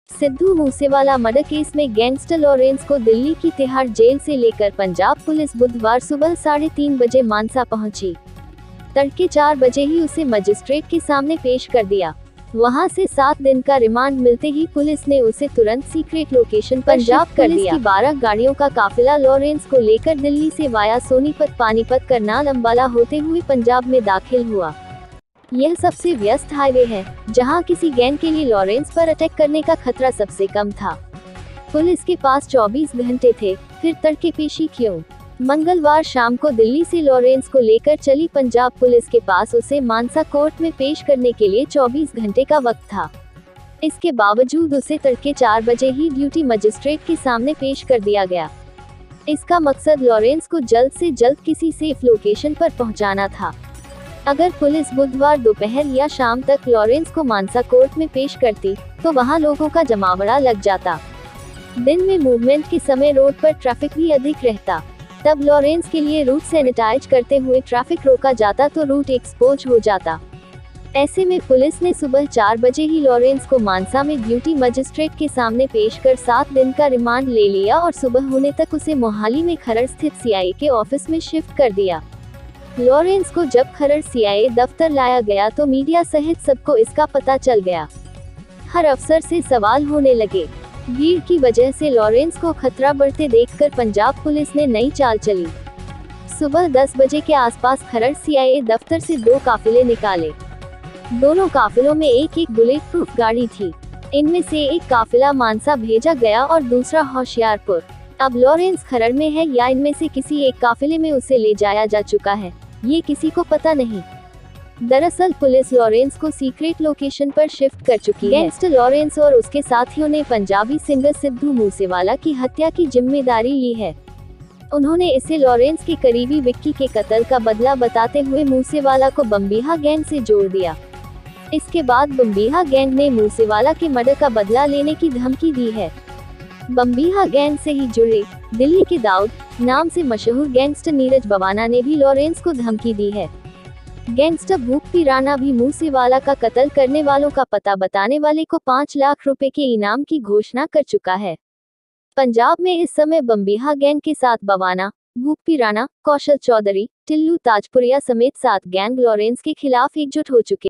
Sidhu Moosewala murder case में gangster Lawrence को दिल्ली की तिहाड़ जेल से लेकर पंजाब पुलिस बुधवार सुबह 3:30 बजे मानसा पहुंची। तड़के 4 बजे ही उसे मजिस्ट्रेट के सामने पेश कर दिया। वहां से 7 दिन का रिमांड मिलते ही पुलिस ने उसे तुरंत सीक्रेट लोकेशन पर शिफ्ट कर दिया। 12 गाड़ियों का काफिला लॉरेंस को लेकर दिल्ली से वाया सोनीपत, पानीपत, करनाल, अंबाला होते हुए पंजाब में दाखिल हुआ। यह सबसे व्यस्त हाईवे है, जहां किसी गैंग के लिए लॉरेंस पर अटैक करने का खतरा सबसे कम था। पुलिस के पास 24 घंटे थे, फिर तड़के पेशी क्यों? मंगलवार शाम को दिल्ली से लॉरेंस को लेकर चली पंजाब पुलिस के पास उसे मानसा कोर्ट में पेश करने के लिए 24 घंटे का वक्त था। इसके बावजूद उसे तड़के 4 बजे ही ड्यूटी मजिस्ट्रेट के सामने पेश कर दिया गया। इसका मकसद लॉरेंस को जल्द से जल्द किसी सेफ लोकेशन पर पहुंचाना था। अगर पुलिस बुधवार दोपहर या शाम तक लॉरेंस को मानसा कोर्ट में पेश करती, तो वहां लोगों का जमावड़ा लग जाता। दिन में मूवमेंट के समय रोड पर ट्रैफिक भी अधिक रहता। तब लॉरेंस के लिए रूट सैनिटाइज करते हुए ट्रैफिक रोका जाता तो रूट एक्सपोज हो जाता। ऐसे में पुलिस ने सुबह 4 बजे ही लॉरेंस को मानसा में ड्यूटी मजिस्ट्रेट के सामने पेश कर 7 दिन का रिमांड ले लिया और सुबह होने तक उसे मोहाली में खरड़ स्थित सीआईए के ऑफिस में शिफ्ट कर दिया। लॉरेंस को जब खरड़ सीआईए दफ्तर लाया गया तो मीडिया सहित सबको इसका पता चल गया। हर अफसर से सवाल होने लगे। भीड़ की वजह से लॉरेंस को खतरा बढ़ते देखकर पंजाब पुलिस ने नई चाल चली। सुबह 10 बजे के आसपास खरड़ सीआईए दफ्तर से 2 काफिले निकाले। दोनों काफिलों में एक बुलेट प्रूफ गाड़ी थी। इनमें से एक काफिला मानसा भेजा गया और दूसरा होशियारपुर। अब लॉरेंस खरड़ में है या इनमें से किसी एक काफिले में उसे ले जाया जा चुका है, ये किसी को पता नहीं। दरअसल पुलिस लॉरेंस को सीक्रेट लोकेशन पर शिफ्ट कर चुकी है। गैंगस्टर लॉरेंस और उसके साथियों ने पंजाबी सिंगर सिद्धू मूसेवाला की हत्या की जिम्मेदारी ली है। उन्होंने इसे लॉरेंस के करीबी विक्की के कत्ल का बदला बताते हुए मूसेवाला को बम्बीहा गैंग से जोड़ दिया। इसके बाद बम्बीहा गैंग ने मूसेवाला के मर्डर का बदला लेने की धमकी दी है। बम्बीहा गैंग से ही जुड़े दिल्ली के दाऊद नाम से मशहूर गैंगस्टर नीरज बवाना ने भी लॉरेंस को धमकी दी है। गैंगस्टर भूपी राणा भी मूसेवाला का कत्ल करने वालों का पता बताने वाले को 5 लाख रुपए के इनाम की घोषणा कर चुका है। पंजाब में इस समय बम्बीहा गैंग के साथ बवाना, भूपी राणा, कौशल चौधरी, टिल्लू ताजपुरिया समेत 7 गैंग लॉरेंस के खिलाफ एकजुट हो चुके।